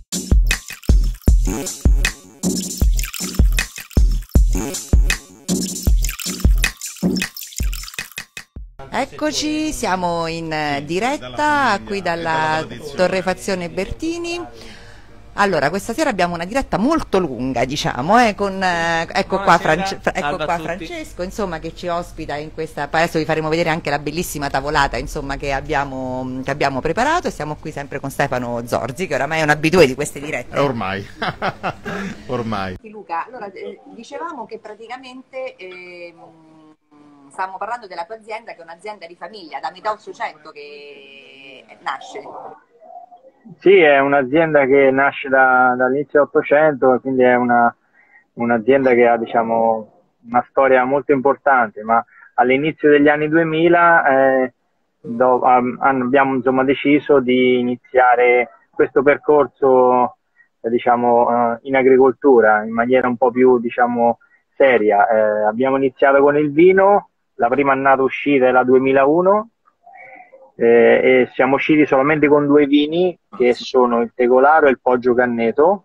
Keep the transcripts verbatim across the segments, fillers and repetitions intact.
Eccoci, siamo in eh, diretta qui dalla Torrefazione Bertini. Allora, questa sera abbiamo una diretta molto lunga, diciamo, eh, con, eh, ecco qua, France- Fra- ecco qua Francesco, insomma, che ci ospita in questa. Adesso vi faremo vedere anche la bellissima tavolata, insomma, che abbiamo, che abbiamo preparato, e siamo qui sempre con Stefano Zorzi, che oramai è un abitué di queste dirette. Ormai, ormai. Luca, allora, eh, dicevamo che praticamente eh, stavamo parlando della tua azienda, che è un'azienda di famiglia, da metà Ottocento che nasce. Sì, è un'azienda che nasce da, dall'inizio dell'Ottocento, quindi è una, un'azienda che ha, diciamo, una storia molto importante, ma all'inizio degli anni duemila eh, do, um, abbiamo insomma, deciso di iniziare questo percorso eh, diciamo, uh, in agricoltura in maniera un po' più diciamo, seria. Eh, abbiamo iniziato con il vino, la prima annata uscita è la duemilauno. Eh, e siamo usciti solamente con due vini che sono il Tegolaro e il Poggio Canneto.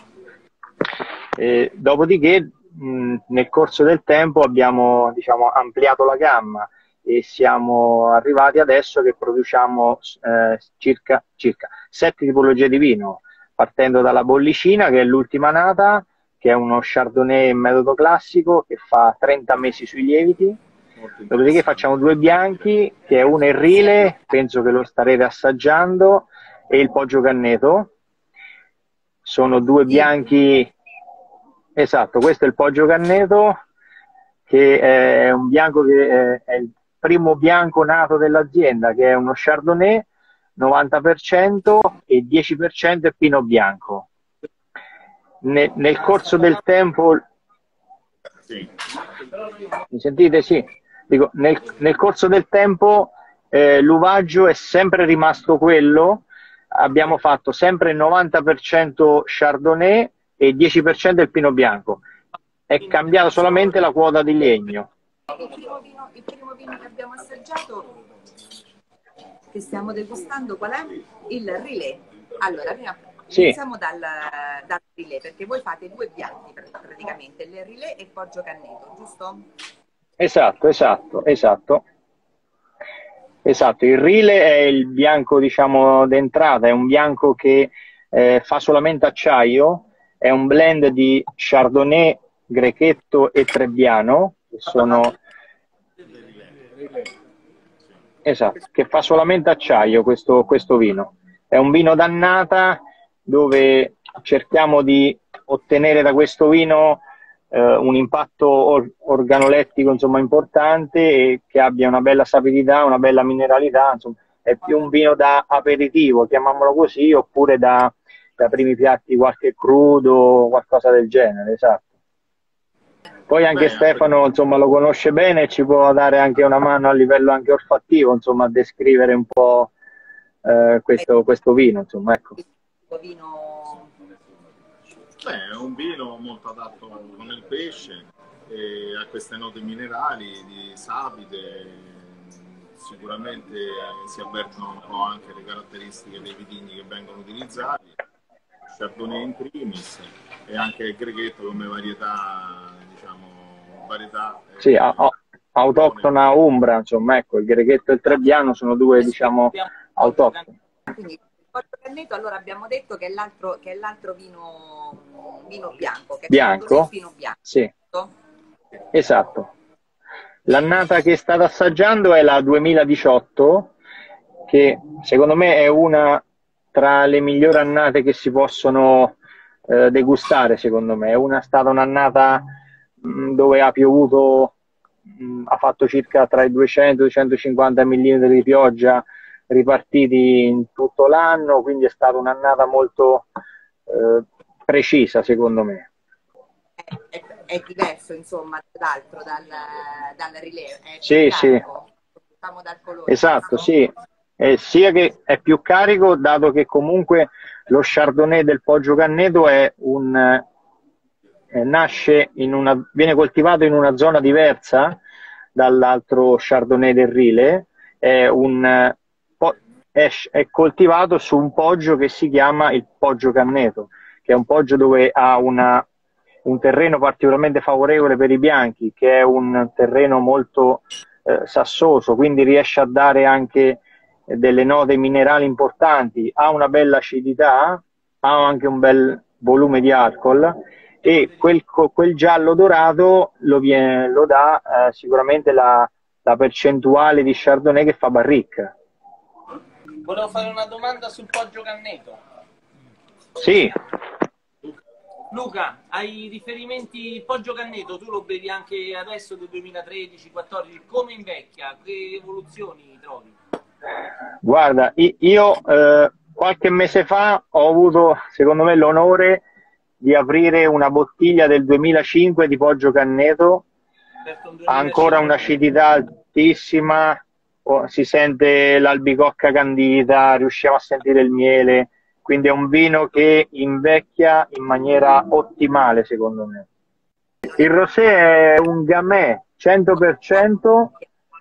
Eh, dopodiché mh, nel corso del tempo abbiamo diciamo, ampliato la gamma e siamo arrivati adesso che produciamo eh, circa, circa sette tipologie di vino, partendo dalla bollicina, che è l'ultima nata, che è uno Chardonnay in metodo classico che fa trenta mesi sui lieviti. Dopodiché facciamo due bianchi, che è uno il Rile, penso che lo starete assaggiando, e il Poggio Canneto. Sono due bianchi, esatto, questo è il Poggio Canneto, che è un bianco che è il primo bianco nato dell'azienda, che è uno Chardonnay, novanta per cento e dieci per cento è Pinot Bianco. Ne, nel corso del tempo... Mi sentite? Sì. Dico, nel, nel corso del tempo eh, l'uvaggio è sempre rimasto quello, abbiamo fatto sempre il novanta per cento Chardonnay e dieci per cento il Pinot Bianco, è cambiata solamente la quota di legno. Il primo vino, il primo vino che abbiamo assaggiato, che stiamo degustando, qual è? Il Rilé. Allora, prima sì. iniziamo dal, dal Rilé, perché voi fate due bianchi praticamente, il Rilé e il Poggio Canneto, giusto? Esatto, esatto, esatto. Esatto, il Rile è il bianco, diciamo, d'entrata, è un bianco che eh, fa solamente acciaio, è un blend di Chardonnay, Grechetto e Trebbiano, che sono... Esatto, che fa solamente acciaio questo, questo vino. È un vino d'annata dove cerchiamo di ottenere da questo vino Uh, un impatto or organolettico insomma importante e che abbia una bella sapidità, una bella mineralità, insomma è più un vino da aperitivo, chiamiamolo così, oppure da, da primi piatti, qualche crudo, qualcosa del genere, esatto. Poi anche Beh, Stefano insomma lo conosce bene e ci può dare anche una mano a livello anche olfattivo, insomma a descrivere un po' uh, questo, questo vino, insomma ecco. Beh, è un vino molto adatto con il pesce, e a queste note minerali di sapide, sicuramente si avvertono un po' anche le caratteristiche dei vitigni che vengono utilizzati, Chardonnay in primis, e anche il Grechetto come varietà, diciamo, varietà... Sì, eh, autoctona umbra, insomma, ecco, il Grechetto e il Trebbiano sono due, diciamo, autoctoni. Quindi, Poggio Canneto, allora abbiamo detto che è l'altro che è l'altro vino, vino bianco, che è bianco? Vino bianco. Sì, esatto. L'annata che state assaggiando è la duemiladiciotto, che secondo me è una tra le migliori annate che si possono eh, degustare, secondo me. È una, stata un'annata dove ha piovuto, mh, ha fatto circa tra i duecento e i duecentocinquanta millimetri di pioggia ripartiti in tutto l'anno, quindi è stata un'annata molto eh, precisa, secondo me. È, è, è diverso, insomma, dall'altro, dal, dal rilievo. Sì, sì. Dal colore, esatto, no? sì. Eh, sia che è più carico, dato che comunque lo Chardonnay del Poggio Canneto è un, eh, nasce in una, viene coltivato in una zona diversa dall'altro Chardonnay del Rile, è un è, è coltivato su un poggio che si chiama il Poggio Canneto, che è un poggio dove ha una, un terreno particolarmente favorevole per i bianchi, che è un terreno molto eh, sassoso, quindi riesce a dare anche delle note minerali importanti, ha una bella acidità, ha anche un bel volume di alcol, e quel, quel giallo dorato lo, viene, lo dà eh, sicuramente la, la percentuale di Chardonnay che fa Barrique. Volevo fare una domanda sul Poggio Canneto. Sì. Luca, hai riferimenti Poggio Canneto, tu lo bevi anche adesso del duemilatredici quattordici, come invecchia? Che evoluzioni trovi? Guarda, io eh, qualche mese fa ho avuto, secondo me, l'onore di aprire una bottiglia del duemilacinque di Poggio Canneto, ha ancora un'acidità altissima, si sente l'albicocca candita, riusciamo a sentire il miele, quindi è un vino che invecchia in maniera ottimale, secondo me. Il rosé è un gamay cento per cento.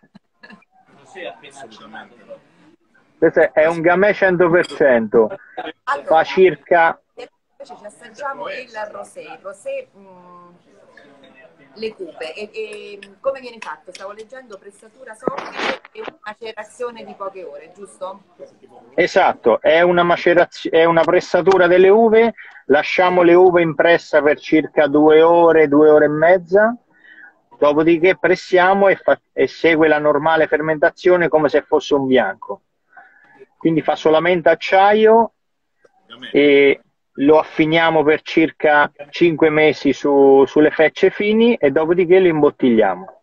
Questo è un gamay cento per cento. Fa circa... Invece ci assaggiamo il rosé. Il rosé mh, le cupe. E, e come viene fatto? Stavo leggendo pressatura soffrice e macerazione di poche ore, giusto? Esatto, è una, è una pressatura delle uve, lasciamo le uve in pressa per circa due ore, due ore e mezza, dopodiché pressiamo e, fa, e segue la normale fermentazione come se fosse un bianco. Quindi fa solamente acciaio e lo affiniamo per circa cinque mesi su, sulle fecce fini e dopodiché lo imbottigliamo.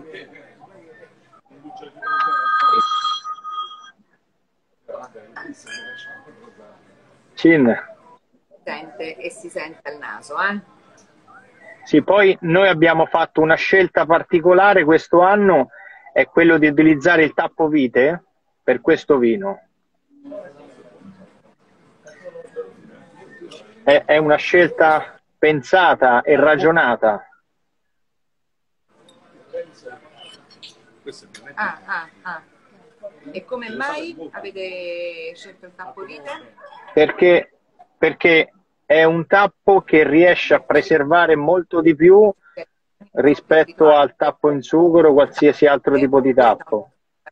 Cin. Sente e si sente al naso, eh? Sì, poi noi abbiamo fatto una scelta particolare questo anno, è quello di utilizzare il tappo vite per questo vino. È, è una scelta pensata e ragionata. Ah, ah, ah. E come mai avete scelto il tappo vite? Perché, perché è un tappo che riesce a preservare molto di più rispetto al tappo in sughero o qualsiasi altro tipo di tappo.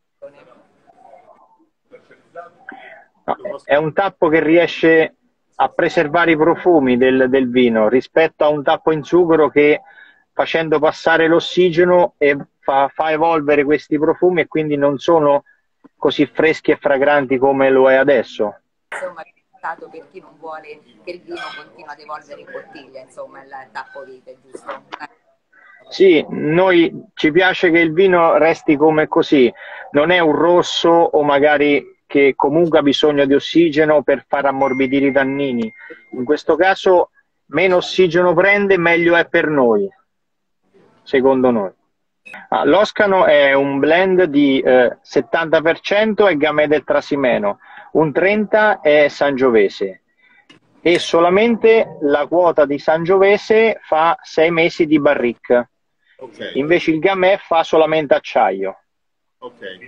No, è un tappo che riesce a preservare i profumi del, del vino rispetto a un tappo in sughero che, facendo passare l'ossigeno, e fa, fa evolvere questi profumi e quindi non sono così freschi e fragranti come lo è adesso. Insomma, è stato per chi non vuole che il vino continui ad evolvere in bottiglia, insomma, il tappo vite, giusto? Sì, noi ci piace che il vino resti come così, non è un rosso o magari che comunque ha bisogno di ossigeno per far ammorbidire i tannini. In questo caso meno ossigeno prende, meglio è per noi, secondo noi. Ah, l'Oscano è un blend di eh, settanta per cento è Gamay del Trasimeno, un trenta per cento è Sangiovese e solamente la quota di Sangiovese fa sei mesi di Barrique. Okay. Invece il Gamay fa solamente acciaio. Okay.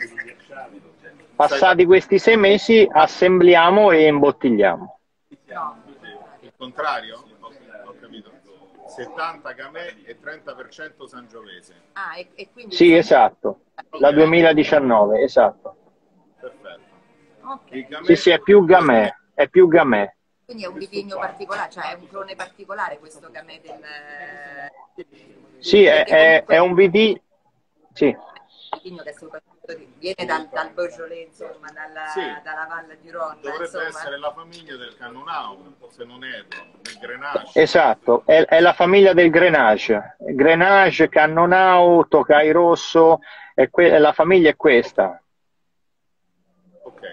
Passati questi sei mesi assembliamo e imbottigliamo. Il contrario? Ho capito. settanta Gamay e trenta per cento Sangiovese. Ah, e, e quindi sì, esatto. La duemiladiciannove, esatto. Perfetto. Okay. Sì, sì, è più Gamay, è più Gamay. Quindi è un vitigno particolare, cioè è un clone particolare questo Gamay del... Sì, è, è, è un vitigno... Sì. Vitigno che soprattutto viene dal, dal Beaujolais, insomma, dalla, sì, dalla Valle di Ronda. Dovrebbe insomma. essere la famiglia del Cannonau, se non erro, del Grenache. Esatto, è, è la famiglia del Grenache. Grenache, Cannonau, Tokai Rosso, è que la famiglia è questa. Ok.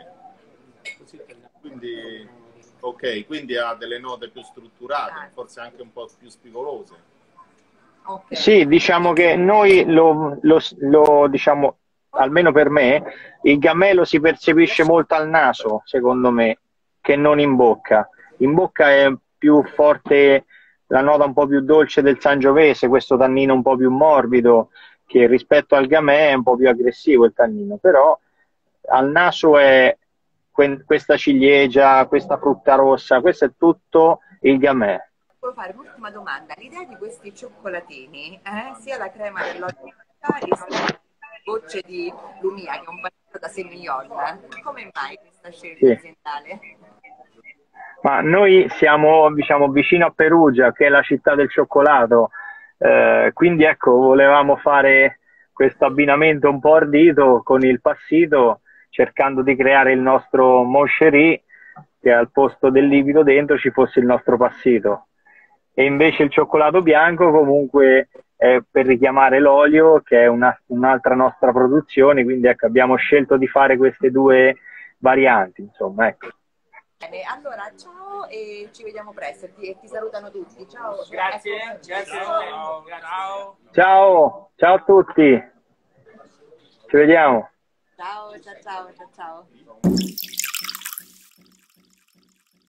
Quindi, ok, quindi ha delle note più strutturate, forse anche un po' più spigolose. Okay. Sì, diciamo che noi lo, lo, lo diciamo, almeno per me, il Gamay lo si percepisce molto al naso, secondo me, che non in bocca. In bocca è più forte la nota un po' più dolce del Sangiovese, questo tannino un po' più morbido, che rispetto al Gamay è un po' più aggressivo il tannino, però al naso è que questa ciliegia, questa frutta rossa, questo è tutto il gamay. Volevo fare un'ultima domanda. L'idea di questi cioccolatini, eh, sia la crema dell'olio di sia gocce di Lumia, che è un partito da Semillon, come mai questa scelta sì. aziendale? Ma noi siamo, diciamo, vicino a Perugia, che è la città del cioccolato, eh, quindi ecco, volevamo fare questo abbinamento un po' ardito con il passito, cercando di creare il nostro Moncherie, che al posto del liquido dentro ci fosse il nostro passito. E invece il cioccolato bianco comunque è per richiamare l'olio, che è un'altra un nostra produzione, quindi ecco, abbiamo scelto di fare queste due varianti, insomma, ecco. Bene, allora ciao e ci vediamo presto, ti, ti salutano tutti, ciao. Grazie, ecco, grazie. ciao. Ciao. Ciao, ciao a tutti, ci vediamo. Ciao, ciao, ciao, ciao, ciao.